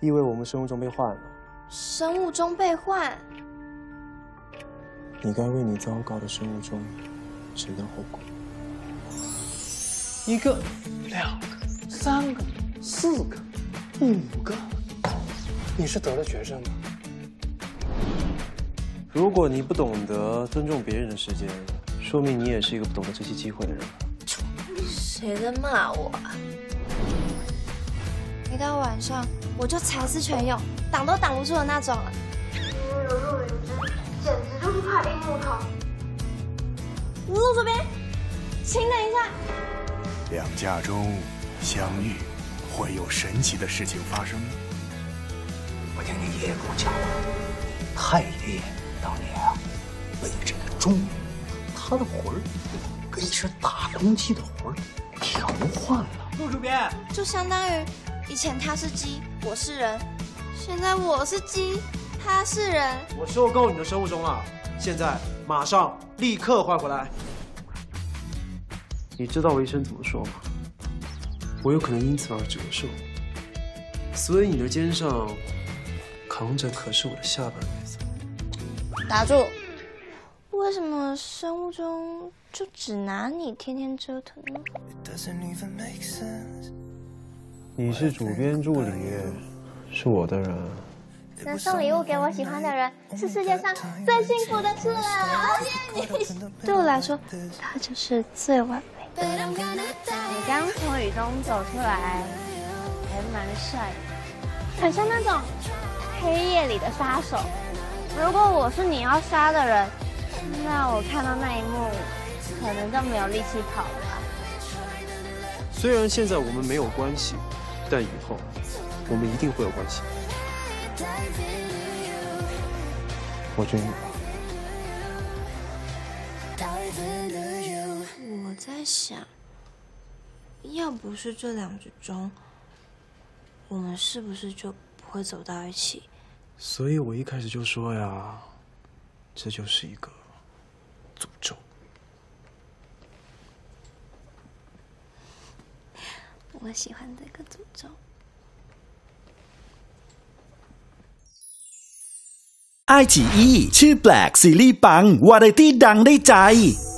意味我们生物钟被换了。 生物钟被换， 你该为你糟糕的生物钟承担后果。 1个、2个、3个、4个、5个，你是得了绝症吗？ 如果你不懂得尊重别人的时间，说明你也是一个不懂得珍惜机会的人。 谁在骂我啊？一到晚上我就才思泉涌，挡都挡不住的那种了。 那个陆云之简直就是块硬木头。 陆主编，请等一下。 两家中相遇，会有神奇的事情发生。 我听你爷爷跟我讲过，太爷当年啊，为这个钟，他的魂儿跟一只大公鸡的魂儿调换了。 陆主编， 就相当于以前他是鸡，我是人，现在我是鸡，他是人。 我受够你的生物钟了，现在马上立刻换回来。你知道我医生怎么说吗？我有可能因此而折寿，所以你的肩上扛着可是我的下半辈子。 打住！为什么生物钟就只拿你天天折腾呢？ 你是主编助理，是我的人。 能送礼物给我喜欢的人，是世界上最幸福的事了。 对我来说，他就是最完美。 你刚从雨中走出来，还蛮帅的，很像那种黑夜里的杀手。如果我是你要杀的人，那我看到那一幕，可能就没有力气跑了吧。 虽然现在我们没有关系，但以后我们一定会有关系。我追你吧。 我在想，要不是这2只钟，我们是不是就不会走到一起？ 所以我一开始就说呀，这就是一个诅咒。 我喜欢这个诅咒。 ไอจีอีชื่อแปลกซีรีส์ปังวาไรตี้ดังได้ใจ